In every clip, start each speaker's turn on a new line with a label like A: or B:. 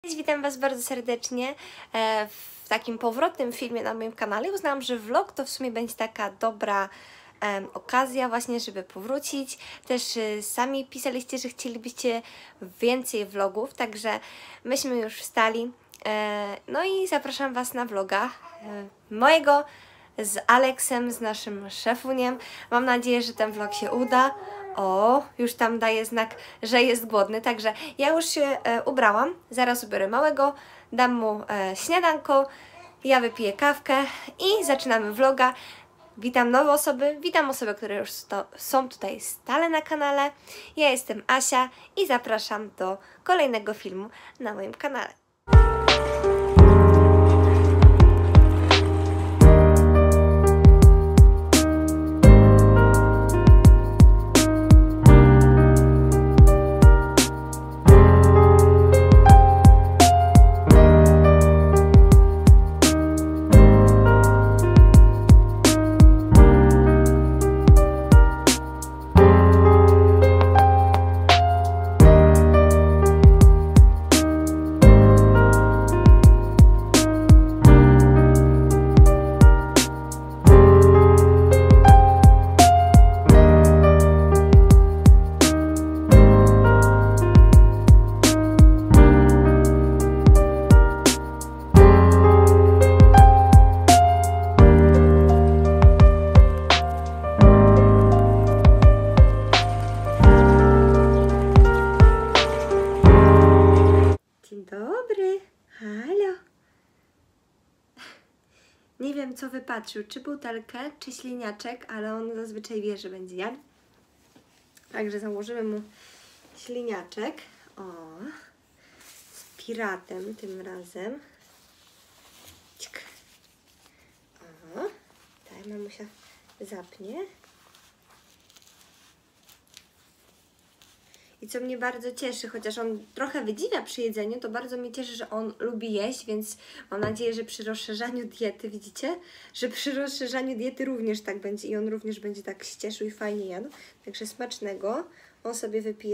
A: Cześć, witam Was bardzo serdecznie w takim powrotnym filmie na moim kanale. Uznałam, że vlog to w sumie będzie taka dobra okazja właśnie, żeby powrócić. Też sami pisaliście, że chcielibyście więcej vlogów, także myśmy już wstali. No i zapraszam Was na vloga mojego z Aleksem, z naszym szefuniem. Mam nadzieję, że ten vlog się uda. O, już tam daje znak, że jest głodny, także ja już się ubrałam, zaraz ubiorę małego, dam mu śniadanko, ja wypiję kawkę i zaczynamy vloga. Witam nowe osoby, witam osoby, które już są tutaj stale na kanale. Ja jestem Asia i zapraszam do kolejnego filmu na moim kanale. Dzień dobry, halo. Nie wiem, co wypatrzył, czy butelkę, czy śliniaczek, ale on zazwyczaj wie, że będzie jadł. Także założymy mu śliniaczek. O, z piratem tym razem. Cik. O, tak, mamusia zapnie. I co mnie bardzo cieszy, chociaż on trochę wydziwia przy jedzeniu, to bardzo mnie cieszy, że on lubi jeść, więc mam nadzieję, że przy rozszerzaniu diety, widzicie, że przy rozszerzaniu diety również tak będzie i on również będzie tak się cieszył i fajnie jadł. Także smacznego. On sobie wypije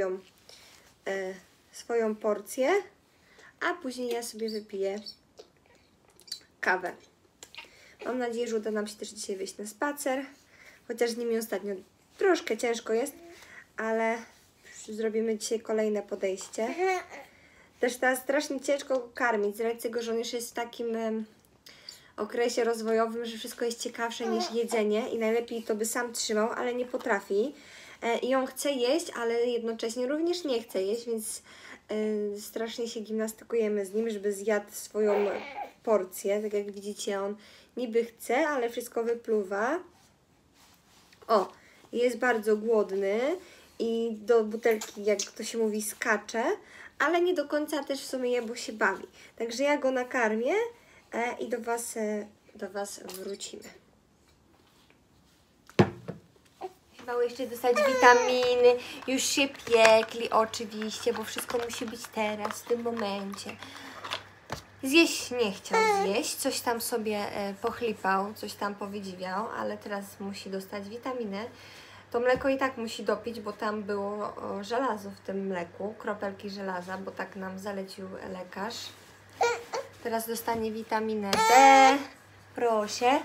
A: swoją porcję, a później ja sobie wypiję kawę. Mam nadzieję, że uda nam się też dzisiaj wyjść na spacer, chociaż z nimi ostatnio troszkę ciężko jest, ale zrobimy dzisiaj kolejne podejście. Też teraz strasznie ciężko go karmić, z racji tego, że on już jest w takim okresie rozwojowym, że wszystko jest ciekawsze niż jedzenie i najlepiej to by sam trzymał, ale nie potrafi. I on chce jeść, ale jednocześnie również nie chce jeść, więc strasznie się gimnastykujemy z nim, żeby zjadł swoją porcję. Tak jak widzicie, on niby chce, ale wszystko wypluwa. O, jest bardzo głodny i do butelki, jak to się mówi, skacze, ale nie do końca też w sumie je, bo się bawi. Także ja go nakarmię i do Was wrócimy. Chyba jeszcze dostać witaminy, już się piekli oczywiście, bo wszystko musi być teraz, w tym momencie. Zjeść nie chciał zjeść, coś tam sobie pochlipał, coś tam powydziwiał, ale teraz musi dostać witaminę. To mleko i tak musi dopić, bo tam było żelazo w tym mleku, kropelki żelaza, bo tak nam zalecił lekarz. Teraz dostanie witaminę D. Proszę.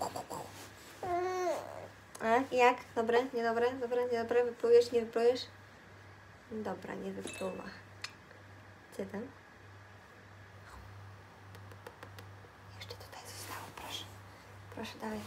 A: Jak? Dobre? Niedobre? Dobre? Niedobre? Wyplujesz? Nie wyplujesz? Dobra, nie wypluwa. Co tam? Jeszcze tutaj zostało, proszę. Proszę, dawaj.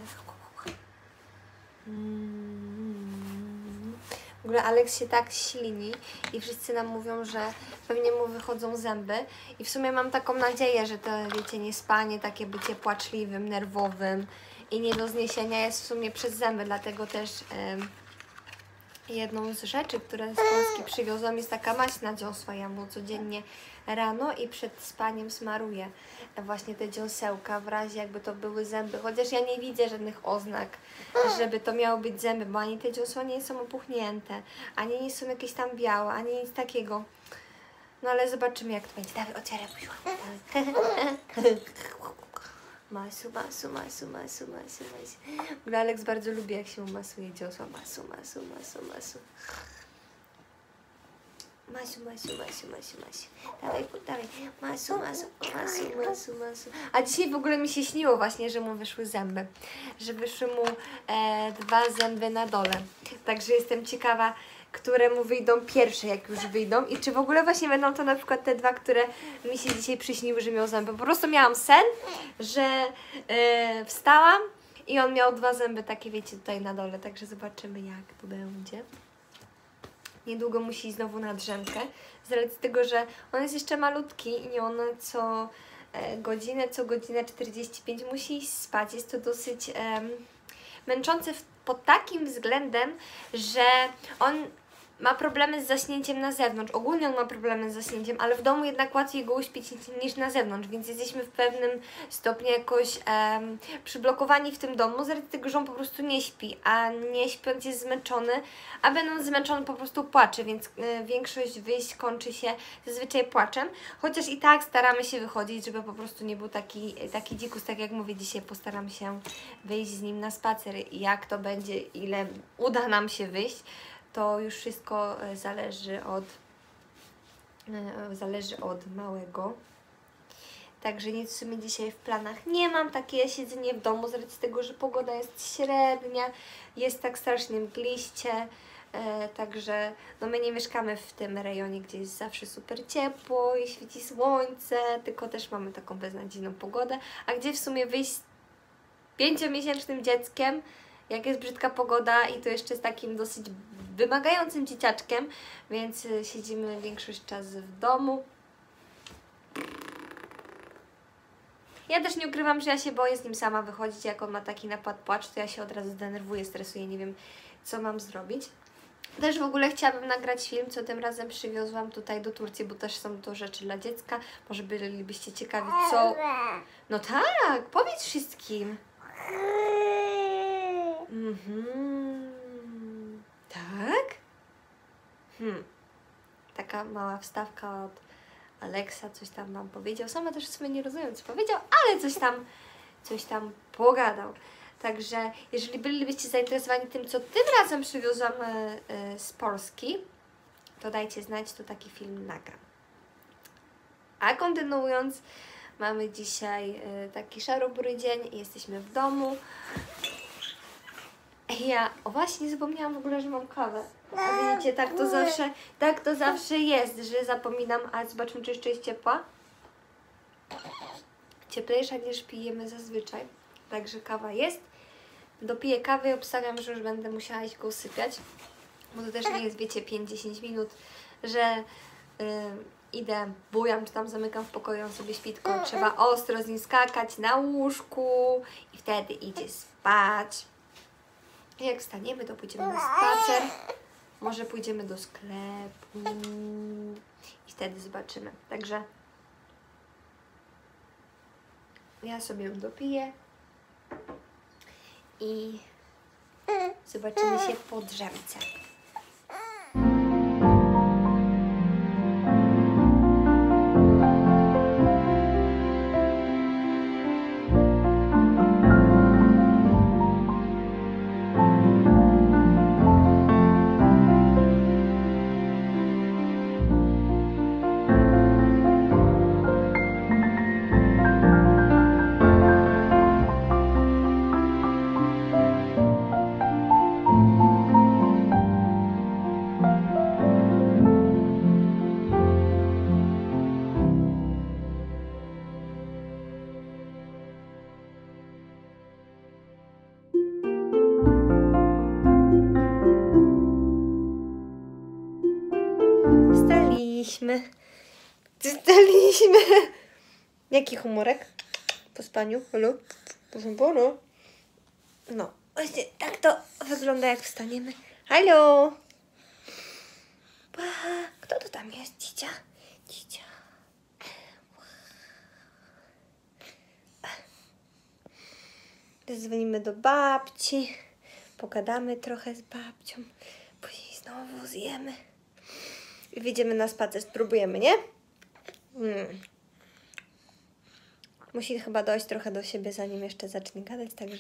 A: W ogóle Aleks się tak ślini i wszyscy nam mówią, że pewnie mu wychodzą zęby i w sumie mam taką nadzieję, że to, wiecie, niespanie, takie bycie płaczliwym, nerwowym i nie do zniesienia jest w sumie przez zęby, dlatego też jedną z rzeczy, które z Polski przywiozłam, jest taka maść na dziąsła. Ja mu codziennie rano i przed spaniem smaruję właśnie te dziąsełka, w razie jakby to były zęby, chociaż ja nie widzę żadnych oznak, żeby to miało być zęby, bo ani te dziąsła nie są opuchnięte, ani nie są jakieś tam białe, ani nic takiego. No ale zobaczymy, jak to będzie. Dawaj, otwieraj buziu. Masu. W ogóle Aleks bardzo lubi, jak się mu masuje dziosła. Masu. Masiu, Masiu, Masiu, Masiu, Masiu. Dawaj, dawaj. Masiu, Masiu, Masiu, Masiu, Masiu. A dzisiaj w ogóle mi się śniło właśnie, że mu wyszły zęby. Że wyszły mu 2 zęby na dole. Także jestem ciekawa, które mu wyjdą pierwsze, jak już wyjdą. I czy w ogóle właśnie będą to na przykład te 2, które mi się dzisiaj przyśniły, że miał zęby. Po prostu miałam sen, że wstałam i on miał 2 zęby takie, wiecie, tutaj na dole. Także zobaczymy, jak to będzie. Niedługo musi iść znowu na drzemkę, z racji tego, że on jest jeszcze malutki i on co godzinę 45 musi iść spać. Jest to dosyć męczące pod takim względem, że on ma problemy z zaśnięciem na zewnątrz. Ogólnie on ma problemy z zaśnięciem, ale w domu jednak łatwiej go uśpić niż na zewnątrz, więc jesteśmy w pewnym stopniu jakoś przyblokowani w tym domu, z racji tego, że on po prostu nie śpi, a nie śpiąc jest zmęczony, a będąc zmęczony po prostu płacze, więc większość wyjść kończy się zazwyczaj płaczem, chociaż i tak staramy się wychodzić, żeby po prostu nie był taki dzikus, tak jak mówię, dzisiaj postaram się wyjść z nim na spacer. Jak to będzie, ile uda nam się wyjść, to już wszystko zależy od małego. Także nic w sumie dzisiaj w planach nie mam. Takie siedzenie w domu z racji tego, że pogoda jest średnia, jest tak strasznie mgliście. Także no my nie mieszkamy w tym rejonie, gdzie jest zawsze super ciepło i świeci słońce, tylko też mamy taką beznadziejną pogodę. A gdzie w sumie wyjść z 5-miesięcznym dzieckiem, jak jest brzydka pogoda i to jeszcze z takim dosyć wymagającym dzieciaczkiem, więc siedzimy większość czasu w domu. Ja też nie ukrywam, że ja się boję z nim sama wychodzić, jak on ma taki napad płacz, to ja się od razu denerwuję, stresuję, nie wiem, co mam zrobić. Też w ogóle chciałabym nagrać film, co tym razem przywiozłam tutaj do Turcji, bo też są to rzeczy dla dziecka. Może bylibyście ciekawi, co... No tak, powiedz wszystkim. Tak? Taka mała wstawka od Alexa, coś tam nam powiedział. Sama też sobie nie rozumiem, co powiedział, ale coś tam pogadał. Także jeżeli bylibyście zainteresowani tym, co tym razem przywiozłam z Polski, to dajcie znać, to taki film nagram. A kontynuując, mamy dzisiaj taki szarobury dzień i jesteśmy w domu. Ja właśnie zapomniałam w ogóle, że mam kawę. A widzicie, tak to zawsze jest, że zapominam, a zobaczmy, czy jeszcze jest ciepła. Cieplejsza niż pijemy zazwyczaj. Także kawa jest. Dopiję kawę i obstawiam, że już będę musiała iść go usypiać. Bo to też nie jest, wiecie, 5-10 minut, że idę, bujam, czy tam zamykam w pokoju, on sobie śpi, tylko trzeba ostro z nim skakać na łóżku i wtedy idzie spać. Jak wstaniemy, to pójdziemy na spacer, może pójdziemy do sklepu i wtedy zobaczymy. Także ja sobie ją dopiję i zobaczymy się po drzemce. Wstaliśmy. Jaki humorek? Po spaniu? Halo? Proszę pana. No, właśnie tak to wygląda, jak wstaniemy. Halo? Kto to tam jest? Cicia? Cicia. Zadzwonimy do babci. Pogadamy trochę z babcią. Później znowu zjemy. I wyjdziemy na spacer. Spróbujemy, nie? Musi chyba dojść trochę do siebie, zanim jeszcze zacznie gadać, także...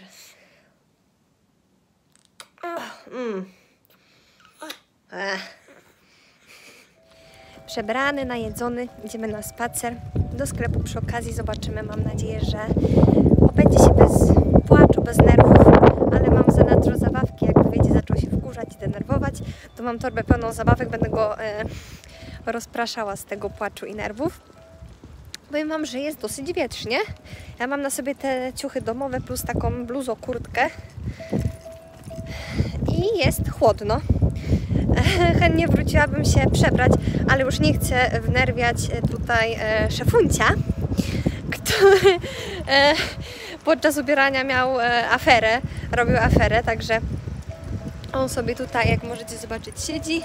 A: przebrany, najedzony. Idziemy na spacer do sklepu przy okazji. Zobaczymy, mam nadzieję, że obędzie się bez płaczu, bez nerwów, ale mam zanadto zabawki. Jak wiecie, zaczął się wkurzać i denerwować, to mam torbę pełną zabawek, będę go rozpraszała z tego płaczu i nerwów. Powiem wam, że jest dosyć wietrznie. Ja mam na sobie te ciuchy domowe plus taką bluzo-kurtkę i jest chłodno. Chętnie wróciłabym się przebrać, ale już nie chcę wnerwiać tutaj szefuncia, który podczas ubierania miał aferę, robił aferę, także on sobie tutaj, jak możecie zobaczyć, siedzi.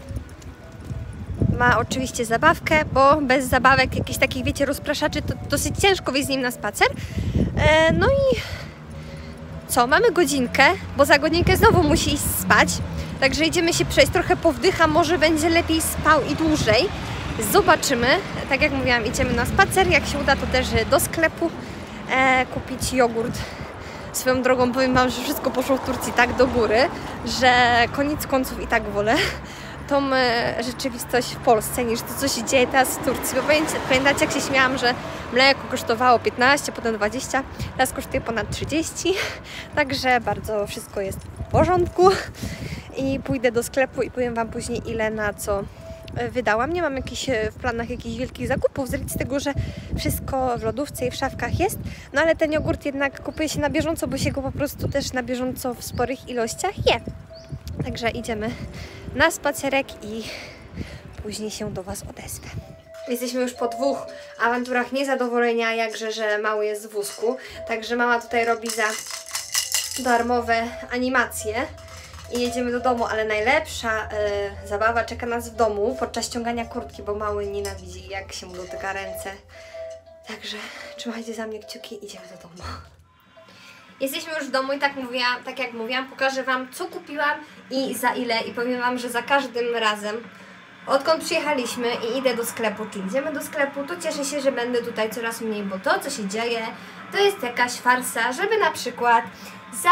A: Ma oczywiście zabawkę, bo bez zabawek, jakichś takich, wiecie, rozpraszaczy, to dosyć ciężko wyjść z nim na spacer. No i co, mamy godzinkę, bo za godzinkę znowu musi iść spać. Także idziemy się przejść, trochę powdycha, może będzie lepiej spał i dłużej. Zobaczymy. Tak jak mówiłam, idziemy na spacer. Jak się uda, to też do sklepu kupić jogurt. Swoją drogą powiem wam, że wszystko poszło w Turcji tak do góry, że koniec końców i tak wolę tą rzeczywistość w Polsce niż to, co się dzieje teraz w Turcji. Bo pamiętacie, jak się śmiałam, że mleko kosztowało 15, potem 20, teraz kosztuje ponad 30. Także bardzo wszystko jest w porządku. I pójdę do sklepu i powiem wam później, ile na co wydałam. Nie mam w planach jakichś wielkich zakupów, z racji tego, że wszystko w lodówce i w szafkach jest. No ale ten jogurt jednak kupuje się na bieżąco, bo się go po prostu też na bieżąco w sporych ilościach je. Także idziemy na spacerek i później się do was odezwę. Jesteśmy już po 2 awanturach niezadowolenia, jakże, że mały jest w wózku. Także mama tutaj robi za darmowe animacje. I jedziemy do domu, ale najlepsza zabawa czeka nas w domu podczas ściągania kurtki, bo mały nienawidzi, jak się mu dotyka ręce. Także trzymajcie za mnie kciuki, idziemy do domu. Jesteśmy już w domu i tak jak mówiłam, pokażę wam, co kupiłam i za ile. I powiem wam, że za każdym razem, odkąd przyjechaliśmy i idę do sklepu, czy idziemy do sklepu, to cieszę się, że będę tutaj coraz mniej, bo to, co się dzieje, to jest jakaś farsa, żeby na przykład za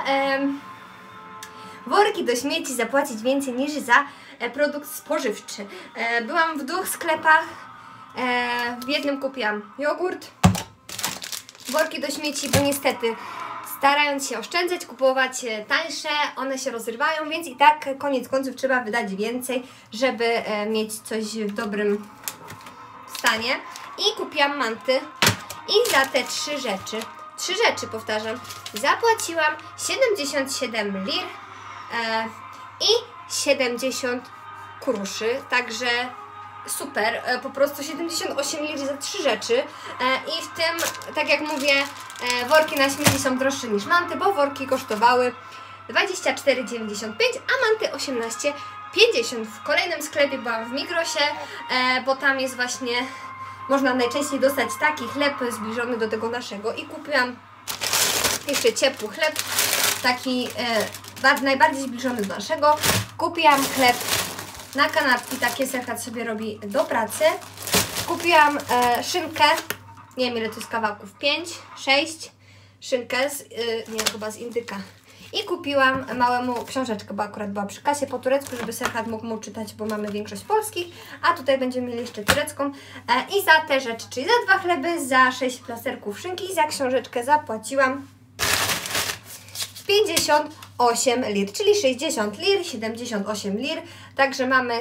A: worki do śmieci zapłacić więcej niż za produkt spożywczy. Byłam w 2 sklepach, w jednym kupiłam jogurt, worki do śmieci, bo niestety starając się oszczędzać, kupować tańsze, one się rozrywają, więc i tak koniec końców trzeba wydać więcej, żeby mieć coś w dobrym stanie. I kupiłam manty i za te 3 rzeczy, powtarzam, zapłaciłam 77 lir i 70 kuruszy, także super, po prostu 78 lir za 3 rzeczy i w tym, tak jak mówię, worki na śmieci są droższe niż manty, bo worki kosztowały 24,95, a manty 18,50. W kolejnym sklepie byłam w Migrosie, bo tam jest właśnie, można najczęściej dostać taki chleb zbliżony do tego naszego i kupiłam jeszcze ciepły chleb, taki najbardziej zbliżony do naszego. Kupiłam chleb na kanapki, takie Serhat sobie robi do pracy. Kupiłam szynkę, nie wiem ile to jest kawałków, 5, 6, szynkę, chyba z indyka. I kupiłam małemu książeczkę, bo akurat była przy kasie po turecku, żeby Serhat mógł mu czytać, bo mamy większość polskich, a tutaj będziemy mieli jeszcze turecką. I za te rzeczy, czyli za 2 chleby, za 6 plasterków szynki i za książeczkę zapłaciłam 58 lir, czyli 60 lir, 78 lir, także mamy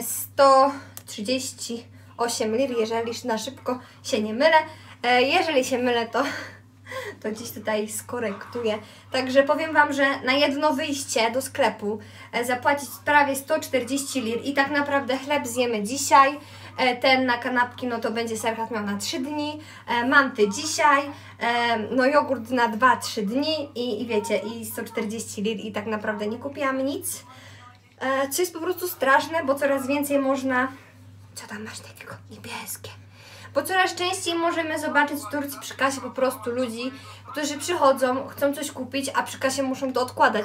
A: 138 lir, jeżeli na szybko się nie mylę. Jeżeli się mylę, to gdzieś tutaj skorektuję. Także powiem wam, że na jedno wyjście do sklepu zapłacić prawie 140 lir i tak naprawdę chleb zjemy dzisiaj. Ten na kanapki, no to będzie Serhat miał na 3 dni, manty dzisiaj, no jogurt na 2-3 dni i wiecie, i 140 lir i tak naprawdę nie kupiłam nic, co jest po prostu straszne, bo coraz więcej można, co tam masz takiego, niebieskie, bo coraz częściej możemy zobaczyć w Turcji przy kasie po prostu ludzi, którzy przychodzą, chcą coś kupić, a przy kasie muszą to odkładać,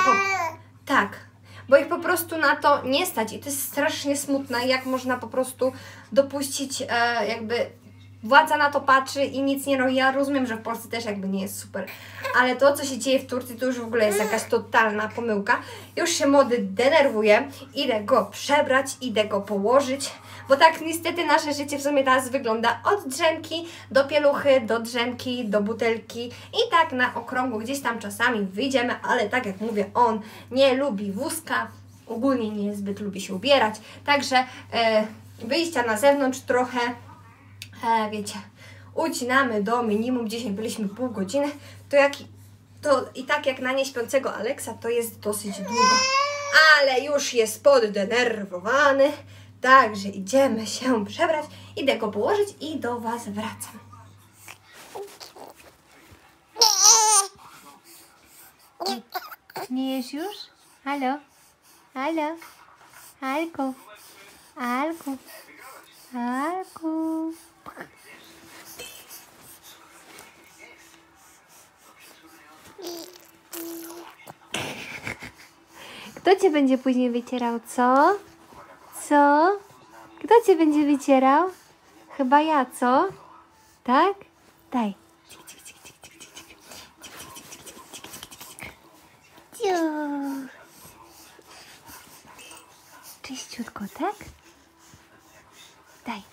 A: bo ich po prostu na to nie stać i to jest strasznie smutne, jak można po prostu dopuścić, jakby władza na to patrzy i nic nie robi. Ja rozumiem, że w Polsce też jakby nie jest super, ale to, co się dzieje w Turcji, to już w ogóle jest jakaś totalna pomyłka. Już się młody denerwuje, idę go przebrać, idę go położyć, bo tak niestety nasze życie w sumie teraz wygląda od drzemki do pieluchy, do drzemki, do butelki i tak na okrągło gdzieś tam czasami wyjdziemy, ale tak jak mówię, on nie lubi wózka, ogólnie niezbyt lubi się ubierać, także wyjścia na zewnątrz trochę, wiecie, ucinamy do minimum. Dzisiaj byliśmy pół godziny, to i tak jak na nieśpiącego Aleksa to jest dosyć długo, ale już jest poddenerwowany, także idziemy się przebrać, idę go położyć i do Was wracam. Nie jesz już? Halo? Halo? Alku? Alku? Alku? Kto Cię będzie później wycierał, co? Co? Kto Cię będzie wycierał? Chyba ja, co? Tak? Daj. Czyściutko, tak? Daj.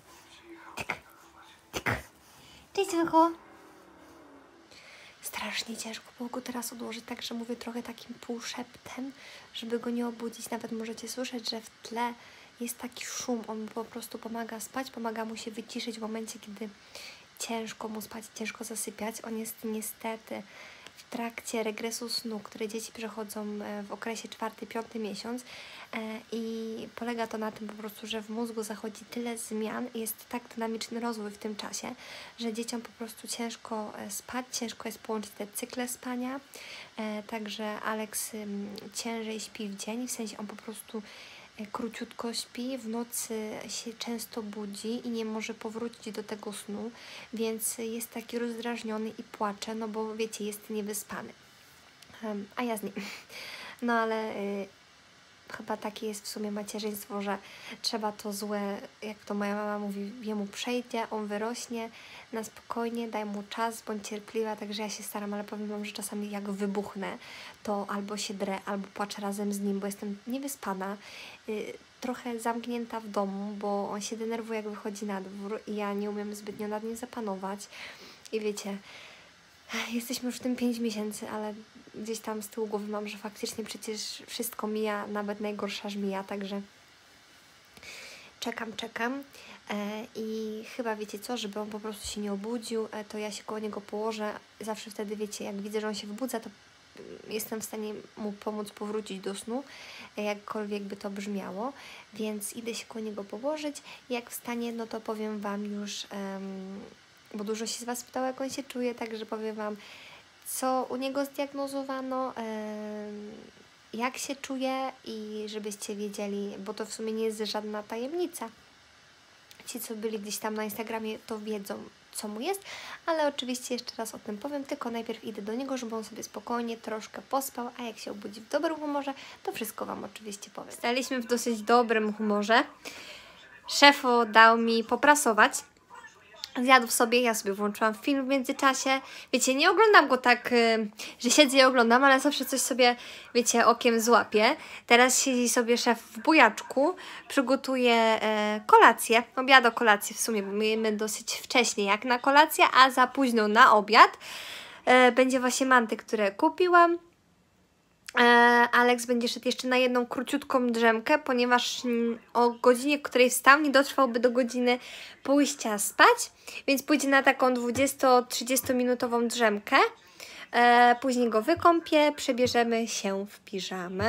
A: Cześć, słonko. Strasznie ciężko było go teraz odłożyć, także mówię trochę takim półszeptem, żeby go nie obudzić. Nawet możecie słyszeć, że w tle jest taki szum. On mu po prostu pomaga spać, pomaga mu się wyciszyć w momencie, kiedy ciężko mu spać, ciężko zasypiać. On jest niestety w trakcie regresu snu, które dzieci przechodzą w okresie 4-5 miesiąc i polega to na tym po prostu, że w mózgu zachodzi tyle zmian i jest tak dynamiczny rozwój w tym czasie, że dzieciom po prostu ciężko spać, ciężko jest połączyć te cykle spania, także Aleks ciężej śpi w dzień, w sensie on po prostu króciutko śpi, w nocy się często budzi i nie może powrócić do tego snu, więc jest taki rozdrażniony i płacze, no bo wiecie, jest niewyspany, a ja z nim. No ale chyba takie jest w sumie macierzyństwo, że trzeba to złe, jak to moja mama mówi, jemu przejdzie, on wyrośnie na spokojnie, daj mu czas, bądź cierpliwa, także ja się staram, ale powiem Wam, że czasami jak wybuchnę, to albo się drę, albo płaczę razem z nim, bo jestem niewyspana, trochę zamknięta w domu, bo on się denerwuje, jak wychodzi na dwór i ja nie umiem zbytnio nad nim zapanować i wiecie, jesteśmy już w tym 5 miesięcy, ale gdzieś tam z tyłu głowy mam, że faktycznie przecież wszystko mija, nawet najgorsza żmija, także czekam i chyba wiecie co, żeby on po prostu się nie obudził, to ja się koło niego położę, zawsze wtedy wiecie, jak widzę, że on się wybudza, to jestem w stanie mu pomóc powrócić do snu, jakkolwiek by to brzmiało, więc idę się koło niego położyć, jak wstanie, no to powiem Wam już, bo dużo się z Was pytało, jak on się czuje, także powiem Wam, co u niego zdiagnozowano, jak się czuje i żebyście wiedzieli, bo to w sumie nie jest żadna tajemnica. Ci, co byli gdzieś tam na Instagramie, to wiedzą, co mu jest, ale oczywiście jeszcze raz o tym powiem, tylko najpierw idę do niego, żeby on sobie spokojnie troszkę pospał, a jak się obudzi w dobrym humorze, to wszystko Wam oczywiście powiem. Staliśmy w dosyć dobrym humorze. Szefo dał mi poprasować. Zjadł sobie, ja sobie włączyłam film w międzyczasie. Wiecie, nie oglądam go tak, że siedzę i oglądam, ale zawsze coś sobie, wiecie, okiem złapię. Teraz siedzi sobie szef w bujaczku, przygotuje kolację, obiad o kolację w sumie, bo my jemy dosyć wcześnie jak na kolację, a za późno na obiad. Będzie właśnie manty, które kupiłam. Aleks będzie szedł jeszcze na jedną króciutką drzemkę, ponieważ o godzinie, której wstał, nie dotrwałby do godziny pójścia spać, więc pójdzie na taką 20-30 minutową drzemkę. Później go wykąpię, przebierzemy się w piżamę.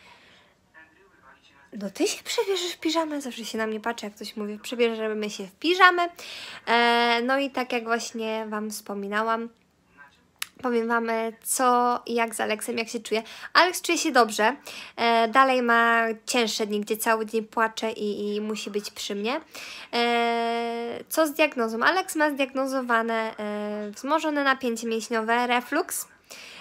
A: No ty się przebierzesz w piżamę? Zawsze się na mnie patrzy, jak ktoś mówi, przebierzemy się w piżamę. No i tak jak właśnie Wam wspominałam, powiem Wam, co i jak z Aleksem, jak się czuje. Aleks czuje się dobrze. Dalej ma cięższe dni, gdzie cały dzień płacze i musi być przy mnie. Co z diagnozą? Aleks ma zdiagnozowane wzmożone napięcie mięśniowe, reflux.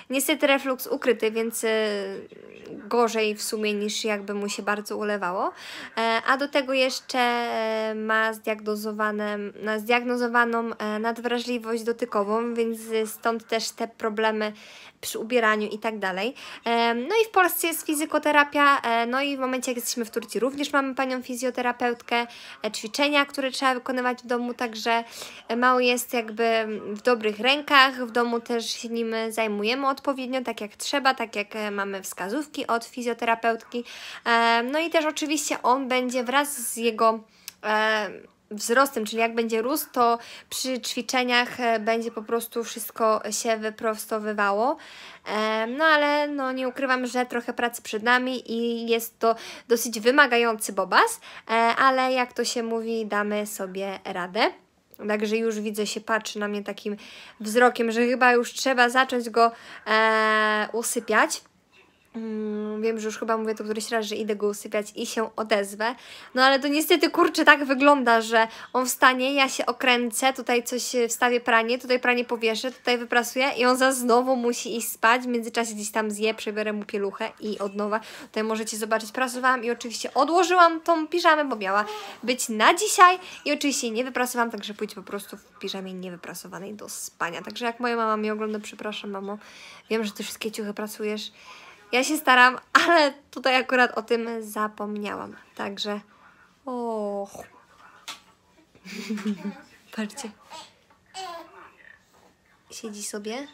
A: Niestety refluks ukryty, więc gorzej w sumie niż jakby mu się bardzo ulewało. A do tego jeszcze ma zdiagnozowaną nadwrażliwość dotykową, więc stąd też te problemy przy ubieraniu i tak dalej. No i w Polsce jest fizykoterapia, no i w momencie jak jesteśmy w Turcji również mamy panią fizjoterapeutkę, ćwiczenia, które trzeba wykonywać w domu, także mały jest jakby w dobrych rękach, w domu też się nim zajmujemy odpowiednio, tak jak trzeba, tak jak mamy wskazówki od fizjoterapeutki. No i też oczywiście on będzie wraz z jego wzrostem, czyli jak będzie rósł, to przy ćwiczeniach będzie po prostu wszystko się wyprostowywało. No ale no, nie ukrywam, że trochę pracy przed nami i jest to dosyć wymagający bobas, ale jak to się mówi, damy sobie radę. Także już widzę, się patrzy na mnie takim wzrokiem, że chyba już trzeba zacząć go usypiać. Wiem, że już chyba mówię to któryś raz, że idę go usypiać i się odezwę. No ale to niestety, kurczę, tak wygląda, że on wstanie, ja się okręcę, tutaj coś wstawię pranie, tutaj pranie powieszę, tutaj wyprasuję i on znowu musi iść spać. W międzyczasie gdzieś tam zje, przebiorę mu pieluchę i od nowa. Tutaj możecie zobaczyć, prasowałam i oczywiście odłożyłam tą piżamę, bo miała być na dzisiaj i oczywiście nie wyprasowałam, także pójdzie po prostu w piżamie niewyprasowanej do spania. Także jak moja mama mnie ogląda, przepraszam mamo, wiem, że ty wszystkie ciuchy prasujesz. Ja się staram, ale tutaj akurat o tym zapomniałam. Także... Och. Patrzcie. Siedzi sobie.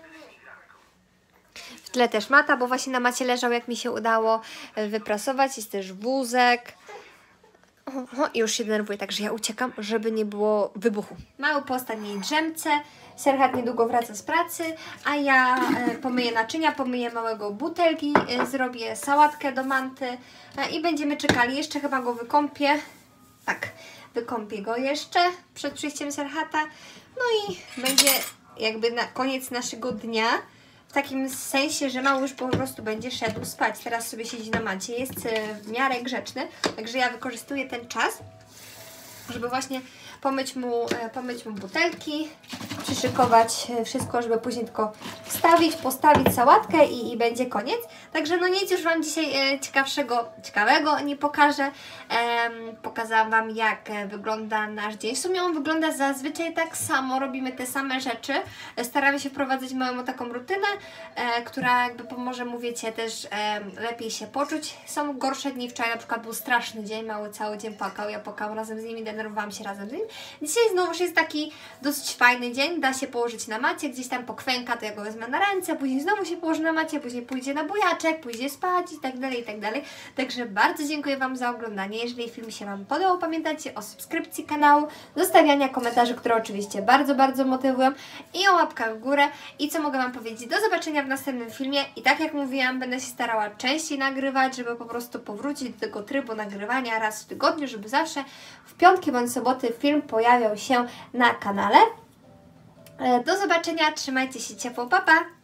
A: W tle też mata, bo właśnie na macie leżał, jak mi się udało wyprasować. Jest też wózek. I już się denerwuję, także ja uciekam, żeby nie było wybuchu. Mały po ostatniej drzemce. Serhat niedługo wraca z pracy, a ja pomyję naczynia, pomyję małego butelki, zrobię sałatkę do manty i będziemy czekali. Jeszcze chyba go wykąpię. Tak, wykąpię go jeszcze przed przyjściem Serhata. No i będzie jakby na koniec naszego dnia. W takim sensie, że mały już po prostu będzie szedł spać. Teraz sobie siedzi na macie, jest w miarę grzeczny, także ja wykorzystuję ten czas, żeby właśnie pomyć mu butelki, przyszykować wszystko, żeby później tylko wstawić, postawić sałatkę i będzie koniec. Także no nic już Wam dzisiaj ciekawego nie pokażę. Pokazałam Wam, jak wygląda nasz dzień. W sumie on wygląda zazwyczaj tak samo, robimy te same rzeczy. Staramy się wprowadzać małemu taką rutynę, która jakby pomoże mu, wiecie, też lepiej się poczuć. Są gorsze dni, wczoraj na przykład był straszny dzień, mały cały dzień płakał, ja płakałam razem z nim, denerwowałam się razem z nim. Dzisiaj znowuż jest taki dosyć fajny dzień, da się położyć na macie, gdzieś tam pokwęka, to ja go wezmę na ręce, później znowu się położy na macie, później pójdzie na bujaczek, pójdzie spać i tak dalej, i tak dalej. Także bardzo dziękuję Wam za oglądanie. Jeżeli film się Wam podobał, pamiętajcie o subskrypcji kanału, zostawiania komentarzy, które oczywiście bardzo, bardzo motywują i o łapkach w górę. I co mogę Wam powiedzieć? Do zobaczenia w następnym filmie i tak jak mówiłam, będę się starała częściej nagrywać, żeby po prostu powrócić do tego trybu nagrywania raz w tygodniu, żeby zawsze w piątki bądź soboty film pojawiał się na kanale. Do zobaczenia, trzymajcie się ciepło, pa pa!